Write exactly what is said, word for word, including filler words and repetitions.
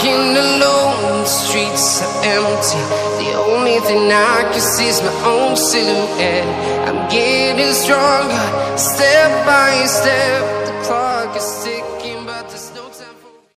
walking alone, the streets are empty. The only thing I can see is my own silhouette. I'm getting stronger, step by step.